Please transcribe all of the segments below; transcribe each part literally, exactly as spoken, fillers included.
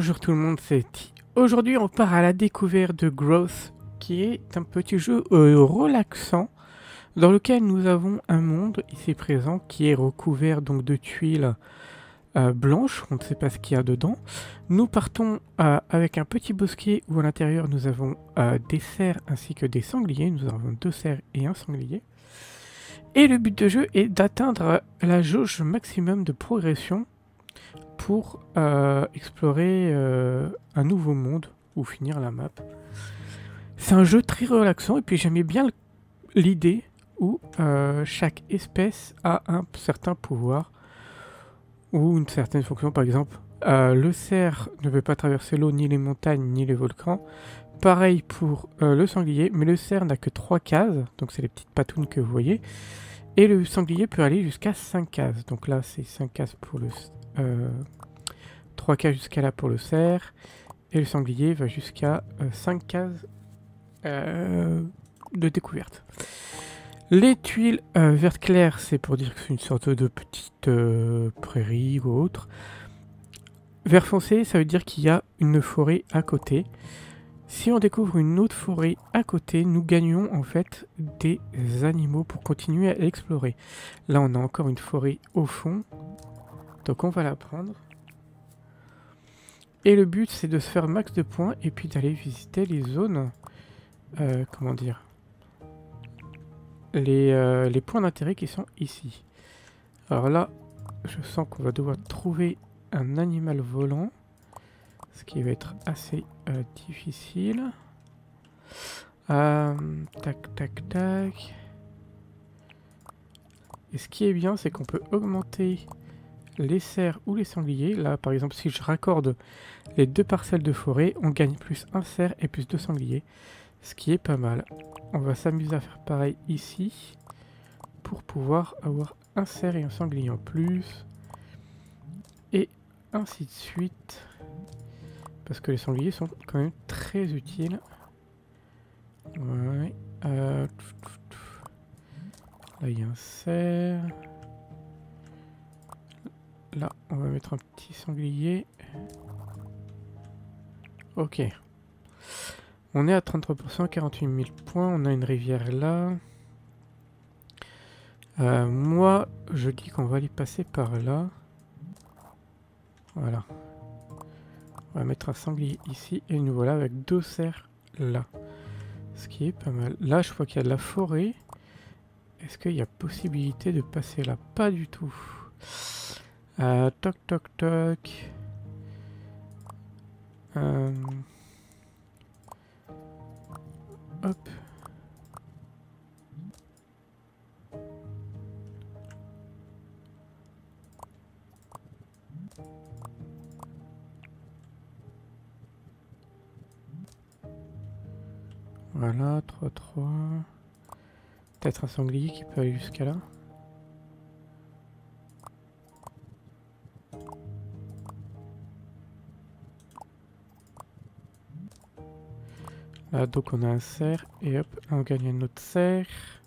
Bonjour tout le monde, c'est Ti. Aujourd'hui on part à la découverte de Growth, qui est un petit jeu euh, relaxant, dans lequel nous avons un monde ici présent qui est recouvert donc de tuiles euh, blanches, on ne sait pas ce qu'il y a dedans. Nous partons euh, avec un petit bosquet où à l'intérieur nous avons euh, des cerfs ainsi que des sangliers, nous avons deux cerfs et un sanglier. Et le but de jeu est d'atteindre la jauge maximum de progression pour euh, explorer euh, un nouveau monde ou finir la map. C'est un jeu très relaxant et puis j'aimais bien l'idée où euh, chaque espèce a un certain pouvoir ou une certaine fonction. Par exemple, euh, le cerf ne peut pas traverser l'eau, ni les montagnes, ni les volcans. Pareil pour euh, le sanglier, mais le cerf n'a que trois cases, donc c'est les petites patounes que vous voyez. Et le sanglier peut aller jusqu'à cinq cases. Donc là, c'est cinq cases pour le... Euh, trois cases jusqu'à là pour le cerf. Et le sanglier va jusqu'à euh, cinq cases euh, de découverte. Les tuiles euh, vert clair, c'est pour dire que c'est une sorte de petite euh, prairie ou autre. Vert foncé, ça veut dire qu'il y a une forêt à côté. Si on découvre une autre forêt à côté, nous gagnons en fait des animaux pour continuer à explorer. Là, on a encore une forêt au fond. Donc on va la prendre. Et le but, c'est de se faire max de points et puis d'aller visiter les zones... Euh, comment dire les, euh, les points d'intérêt qui sont ici. Alors là, je sens qu'on va devoir trouver un animal volant. Ce qui va être assez euh, difficile. Euh, tac, tac, tac. Et ce qui est bien, c'est qu'on peut augmenter les cerfs ou les sangliers. Là, par exemple, si je raccorde les deux parcelles de forêt, on gagne plus un cerf et plus deux sangliers. Ce qui est pas mal. On va s'amuser à faire pareil ici. Pour pouvoir avoir un cerf et un sanglier en plus. Et ainsi de suite. Parce que les sangliers sont quand même très utiles. Ouais. Euh... Là, il y a un cerf. Là, on va mettre un petit sanglier. Ok. On est à trente-trois pour cent, quarante-huit mille points. On a une rivière là. Euh, moi, je dis qu'on va aller passer par là. Voilà. On va mettre un sanglier ici. Et nous voilà avec deux cerfs là. Ce qui est pas mal. Là, je vois qu'il y a de la forêt. Est-ce qu'il y a possibilité de passer là? Pas du tout. Euh, toc, toc, toc. Euh... Hop. Voilà, trois, trois. Peut-être un sanglier qui peut aller jusqu'à là. Là, donc on a un cerf. Et hop, là, on gagne un autre cerf.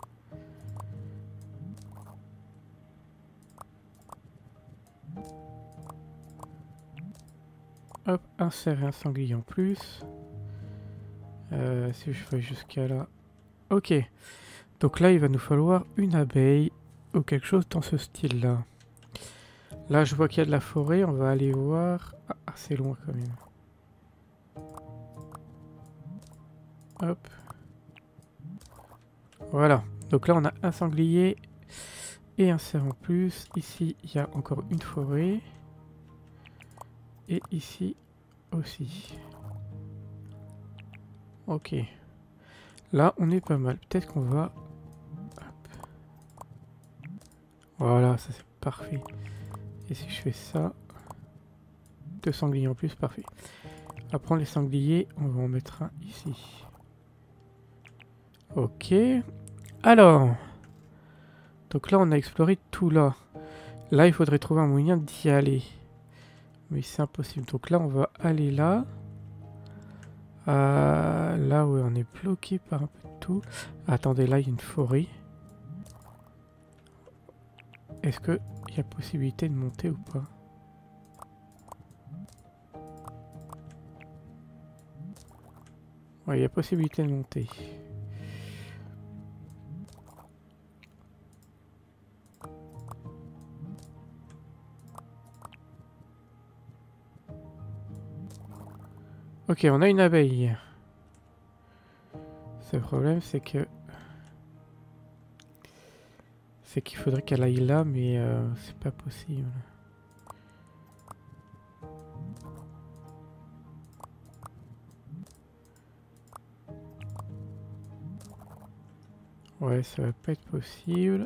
Hop, un cerf et un sanglier en plus. Euh, si je vais jusqu'à là. Ok. Donc là, il va nous falloir une abeille ou quelque chose dans ce style-là. Là, je vois qu'il y a de la forêt. On va aller voir. Ah, c'est loin quand même. Hop. Voilà. Donc là, on a un sanglier et un cerf en plus. Ici, il y a encore une forêt. Et ici aussi. Ok. Là, on est pas mal. Peut-être qu'on va... Hop. Voilà, ça c'est parfait. Et si je fais ça... Deux sangliers en plus, parfait. On va prendre les sangliers, on va en mettre un ici. Ok. Alors. Donc là, on a exploré tout là. Là, il faudrait trouver un moyen d'y aller. Mais c'est impossible. Donc là, on va aller là. Euh, là, ouais, on est bloqué par un peu de tout. Attendez, là, il y a une forêt. Est-ce qu'il y a possibilité de monter ou pas? Ouais, il y a possibilité de monter. Ok, on a une abeille. Le problème, c'est que... C'est qu'il faudrait qu'elle aille là, mais euh, c'est pas possible. Ouais, ça va pas être possible.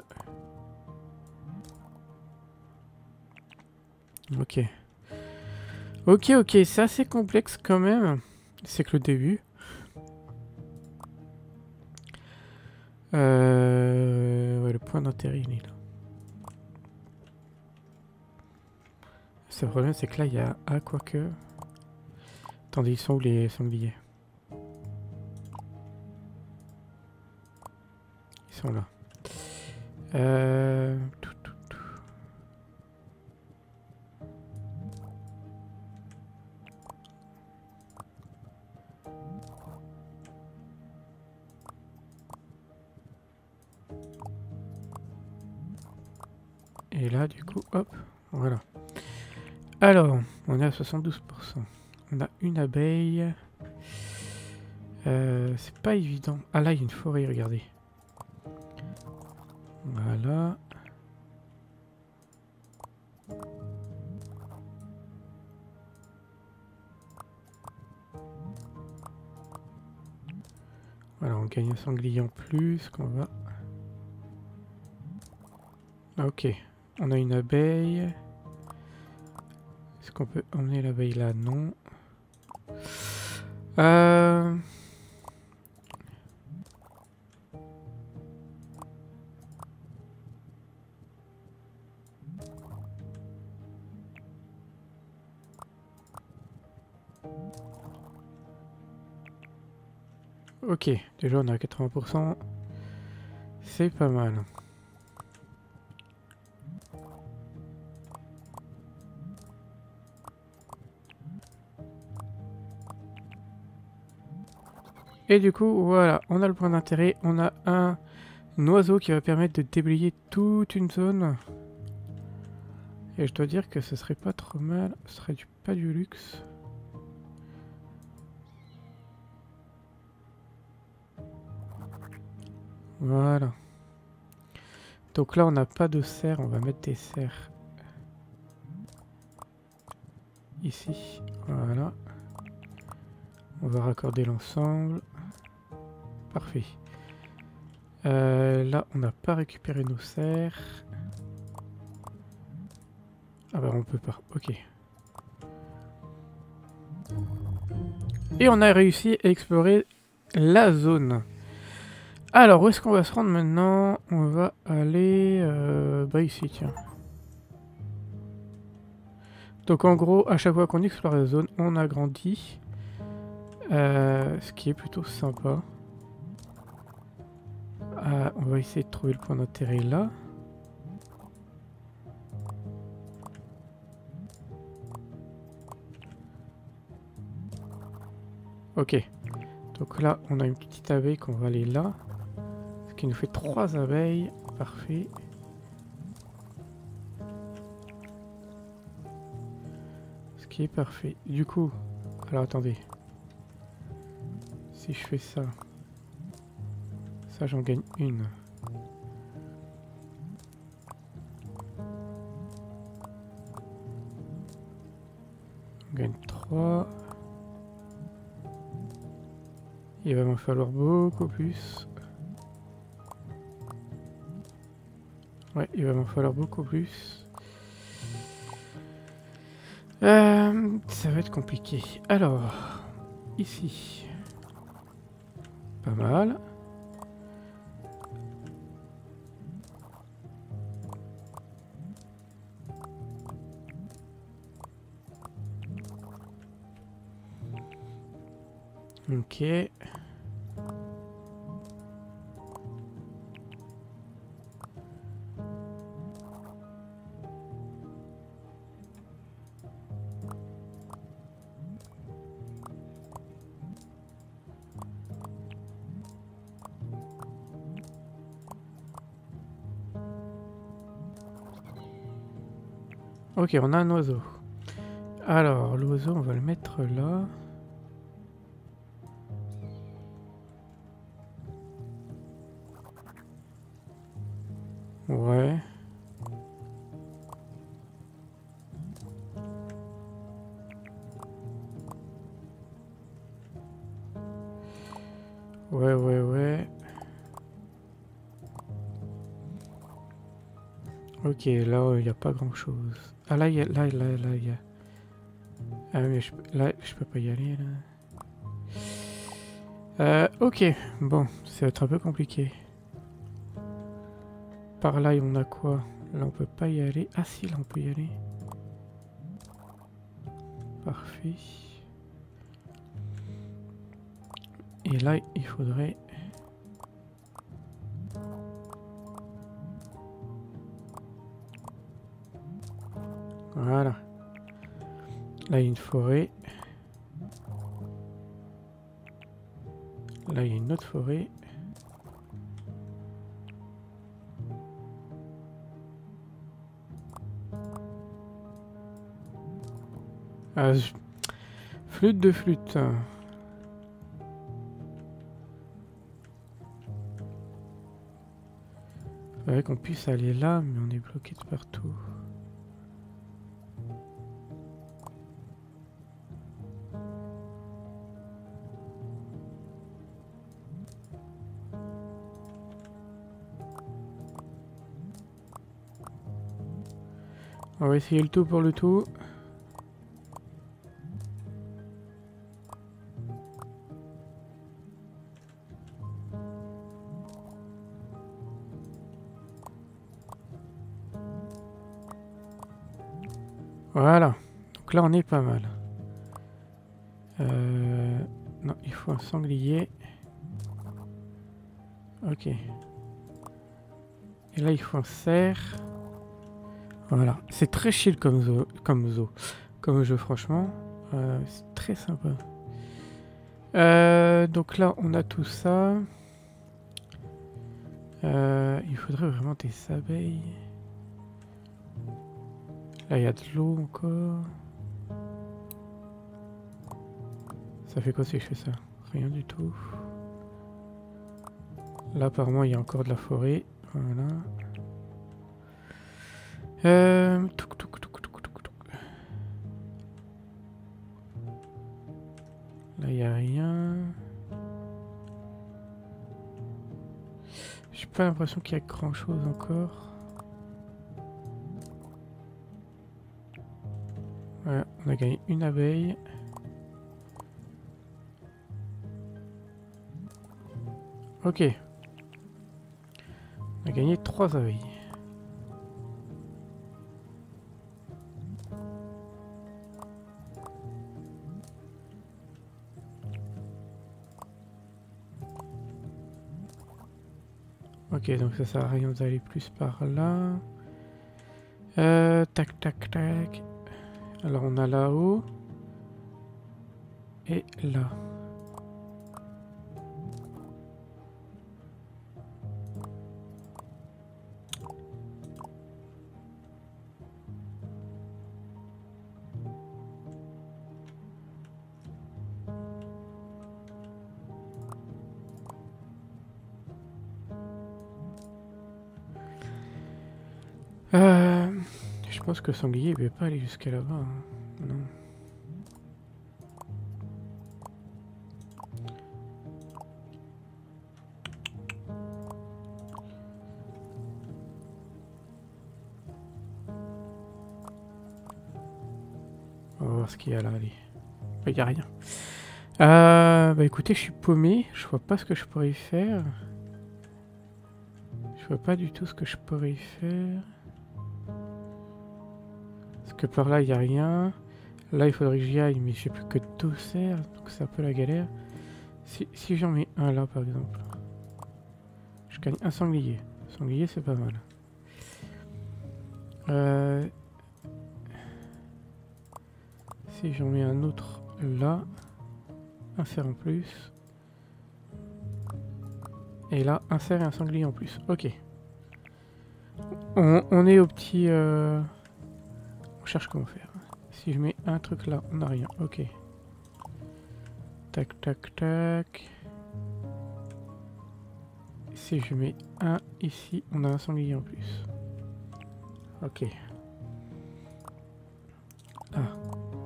Ok. Ok, ok, c'est assez complexe quand même. C'est que le début. Euh... Ouais, le point d'intérêt, il est là. Le problème, c'est que là, il y a... Ah, quoique... Attendez, ils sont où les sangliers? Ils sont là. Euh... Tout, tout, tout. Et là, du coup, hop, voilà. Alors, on est à soixante-douze pour cent. On a une abeille. Euh, c'est pas évident. Ah là, il y a une forêt, regardez. Voilà. Voilà, on gagne un sanglier en plus qu'on va... Ah, ok, on a une abeille. Est-ce qu'on peut emmener l'abeille là? Non. Euh... Ok, déjà on est à quatre-vingts pour cent. C'est pas mal. Et du coup, voilà, on a le point d'intérêt. On a un oiseau qui va permettre de déblayer toute une zone. Et je dois dire que ce serait pas trop mal. Ce serait du, pas du luxe. Voilà. Donc là, on n'a pas de serre. On va mettre des serres ici. Voilà. On va raccorder l'ensemble. Parfait. Euh, là, on n'a pas récupéré nos serres. Ah bah on peut pas. Ok. Et on a réussi à explorer la zone. Alors, où est-ce qu'on va se rendre maintenant? On va aller... Euh, bah ici, tiens. Donc en gros, à chaque fois qu'on explore la zone, on agrandit. Euh, ce qui est plutôt sympa. Euh, on va essayer de trouver le point d'intérêt là. Ok. Donc là, on a une petite abeille qu'on va aller là. Ce qui nous fait trois abeilles. Parfait. Ce qui est parfait. Du coup, alors attendez. Si je fais ça, ça j'en gagne une. On gagne trois. Il va m'en falloir beaucoup plus. Ouais, il va m'en falloir beaucoup plus. Euh, ça va être compliqué. Alors, ici. Pas mal. Ok. Ok, on a un oiseau. Alors, l'oiseau, on va le mettre là. Ouais. Ouais, ouais, ouais. Ok, là, il n'y a pas grand chose. Ah, là, il y a... Là, là, là, il y a... Ah, mais je, là, je peux pas y aller, là. Euh, ok. Bon, ça va être un peu compliqué. Par là, on a quoi? Là, on peut pas y aller. Ah, si, là, on peut y aller. Parfait. Et là, il faudrait... Voilà. Là, il y a une forêt. Là, il y a une autre forêt. Ah, je... Flûte de flûte. Faudrait qu'on puisse aller là, mais on est bloqué de partout. On va essayer le tout pour le tout. Voilà. Donc là, on est pas mal. Euh... Non, il faut un sanglier. Ok. Et là, il faut un cerf. Voilà. C'est très chill comme zoo, comme zoo. Comme jeu, franchement. Euh, c'est très sympa. Euh, donc là, on a tout ça. Euh, il faudrait vraiment des abeilles. Là, il y a de l'eau encore. Ça fait quoi si je fais ça? Rien du tout. Là, apparemment, il y a encore de la forêt. Voilà. Euh... Touc, touc, touc, touc, touc, touc. Là, il n'y a rien. J'ai pas l'impression qu'il y a grand chose encore. Voilà, on a gagné une abeille. Ok. On a gagné trois abeilles. Ok, donc ça sert à rien d'aller plus par là. Euh, tac, tac, tac. Alors on a là-haut. Et là. Euh, je pense que le sanglier ne va pas aller jusqu'à là-bas. Hein. Non. On va voir ce qu'il y a là, allez. Il n'y a rien. Euh, bah écoutez, je suis paumé. Je vois pas ce que je pourrais y faire. Je vois pas du tout ce que je pourrais y faire. Parce que par là, il n'y a rien. Là, il faudrait que j'y aille, mais j'ai plus que deux cerfs, donc c'est un peu la galère. Si, si j'en mets un là, par exemple, je gagne un sanglier. Sanglier, c'est pas mal. Euh, si j'en mets un autre là, un cerf en plus. Et là, un cerf et un sanglier en plus. Ok. On, on est au petit... Euh, on cherche comment faire. Si je mets un truc là, on n'a rien. Ok. Tac, tac, tac. Si je mets un ici, on a un sanglier en plus. Ok. Ah.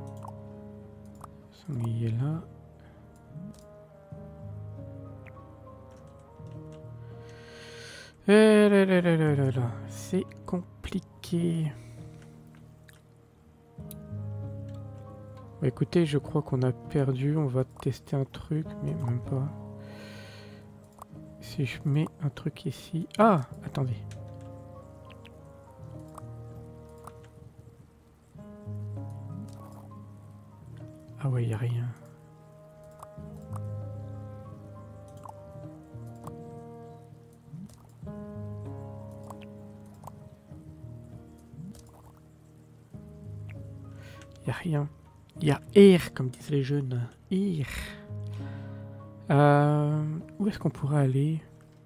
Sanglier là. Eh là là là là là là. C'est compliqué. Bah écoutez, je crois qu'on a perdu. On va tester un truc, mais même pas. Si je mets un truc ici... Ah, attendez. Ah ouais, il n'y a rien. Il n'y a rien. Il y a air, comme disent les jeunes. Air. Euh, où est-ce qu'on pourrait aller?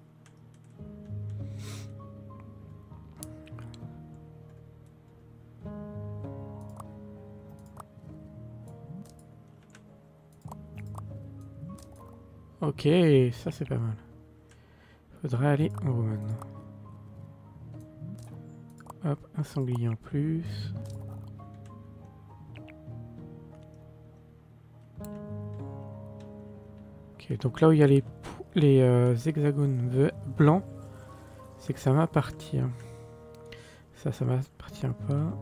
Ok, ça c'est pas mal. Faudrait aller en haut maintenant. Hop, un sanglier en plus. Ok, donc là où il y a les, les euh, hexagones blancs, c'est que ça m'appartient. Ça, ça m'appartient pas.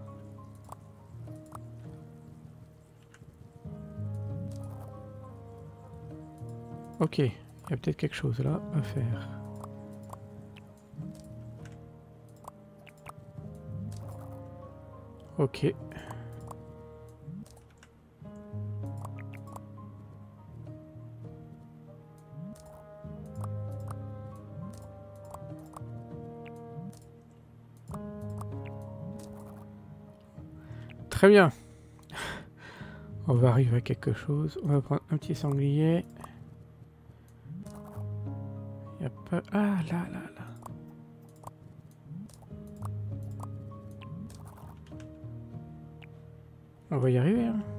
Ok, il y a peut-être quelque chose là à faire. Ok. Très bien. On va arriver à quelque chose. On va prendre un petit sanglier. Il n'y a pas... Ah, là, là, là. On va y arriver, hein.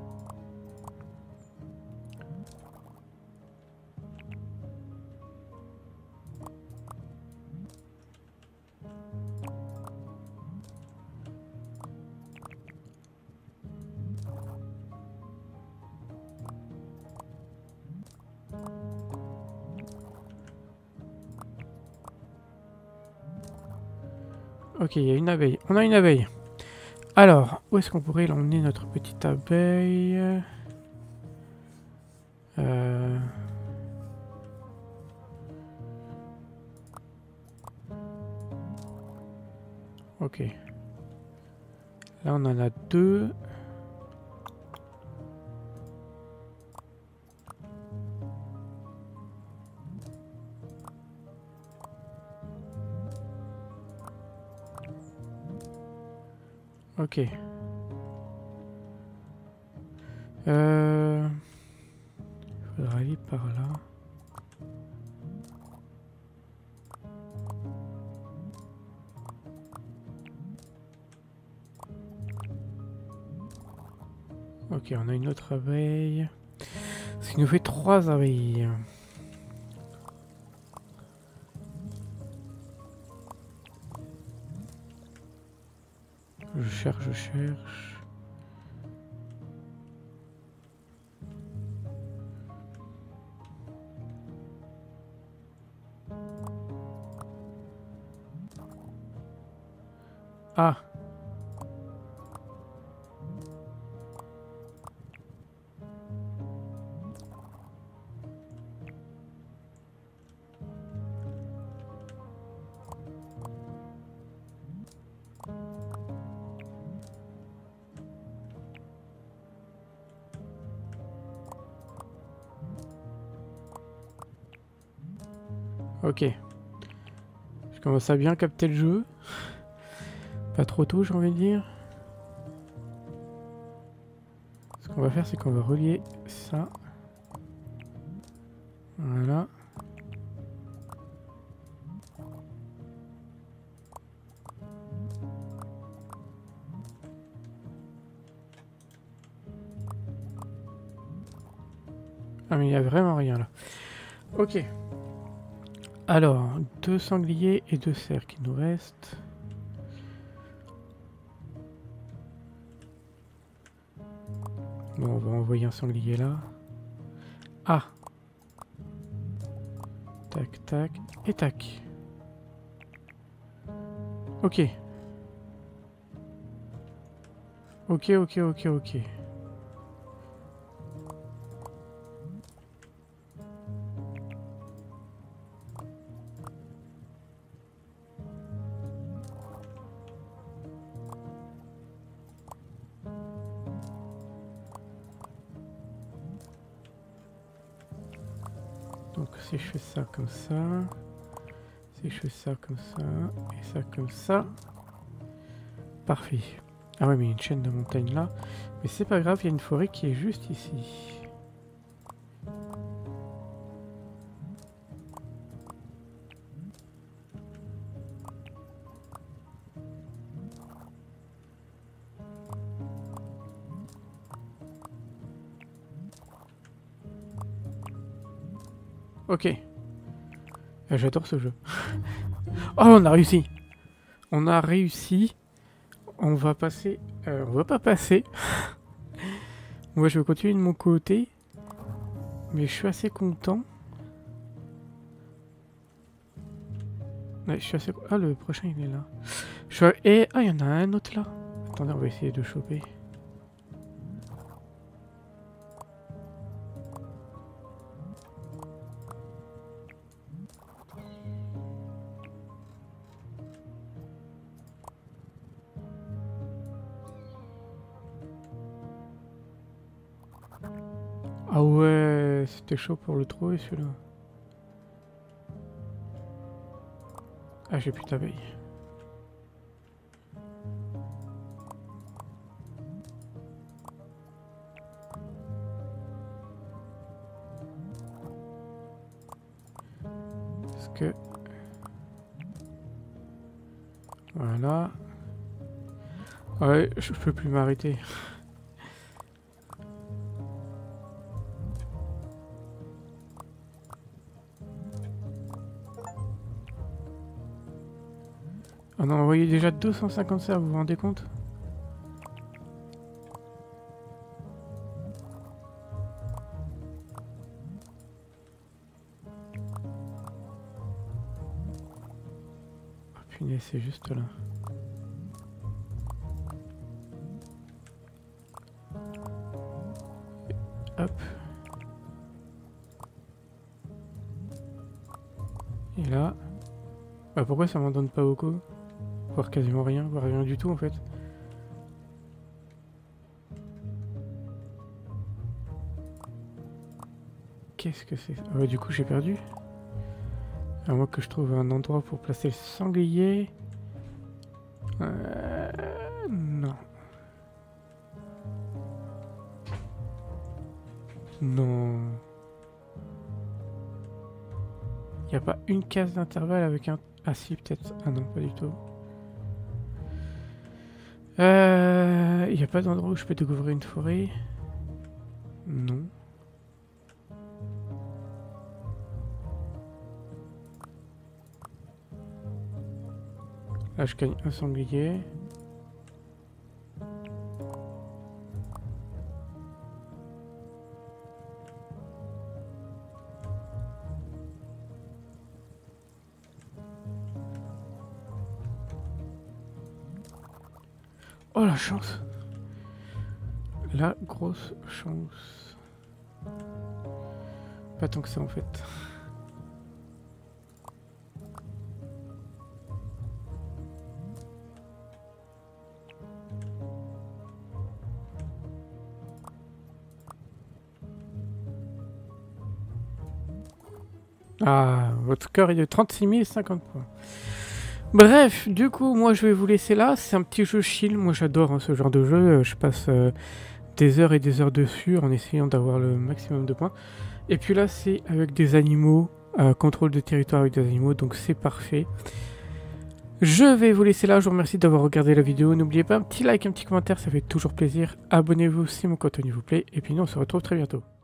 Ok, il y a une abeille. On a une abeille. Alors, où est-ce qu'on pourrait l'emmener notre petite abeille? euh... Ok. Là, on en a deux. Ok. Euh... Faudra aller par là. Ok, on a une autre abeille. Ce qui nous fait trois abeilles. Je cherche, je cherche. Ah. Ok. Je commence à bien capter le jeu. Pas trop tôt, j'ai envie de dire. Ce qu'on va faire, c'est qu'on va relier ça. Voilà. Ah mais il n'y a vraiment rien là. Ok. Alors, deux sangliers et deux cerfs qui nous restent. Bon, on va envoyer un sanglier là. Ah. Tac, tac, et tac. Ok. Ok, ok, ok, ok. Donc si je fais ça comme ça, si je fais ça comme ça, et ça comme ça, parfait. Ah ouais mais il y a une chaîne de montagne là, mais c'est pas grave, il y a une forêt qui est juste ici. Ok. J'adore ce jeu. Oh, on a réussi. On a réussi. On va passer... Euh, on va pas passer. Moi, je vais continuer de mon côté. Mais je suis assez content. Ouais, je suis assez... Ah, le prochain, il est là. Je suis... Et... Ah, il y en a un autre là. Attendez, on va essayer de choper. Ah ouais, c'était chaud pour le trouver celui-là. Ah, j'ai plus d'abeilles. Parce que... Voilà. Ouais, je peux plus m'arrêter. On a envoyé déjà deux cent cinquante serres, vous vous rendez compte? Oh punaise, c'est juste là. Hop. Et là... Bah pourquoi ça m'en donne pas beaucoup? Voire quasiment rien, voire rien du tout en fait. Qu'est-ce que c'est? Ah ouais, du coup j'ai perdu. À moins que je trouve un endroit pour placer le sanglier. Euh... Non. Non. Il n'y a pas une case d'intervalle avec un... Ah si, peut-être. Ah non, pas du tout. Euh... Il n'y a pas d'endroit où je peux découvrir une forêt. Non. Là, je gagne un sanglier. Oh la chance! La grosse chance. Pas tant que ça en fait. Ah, votre score est de trente-six mille cinquante points. Bref, du coup, moi je vais vous laisser là. C'est un petit jeu chill. Moi j'adore hein, ce genre de jeu. Je passe euh, des heures et des heures dessus en essayant d'avoir le maximum de points. Et puis là, c'est avec des animaux, euh, contrôle de territoire avec des animaux, donc c'est parfait. Je vais vous laisser là. Je vous remercie d'avoir regardé la vidéo. N'oubliez pas un petit like, un petit commentaire, ça fait toujours plaisir. Abonnez-vous si mon contenu vous plaît. Et puis nous, on se retrouve très bientôt.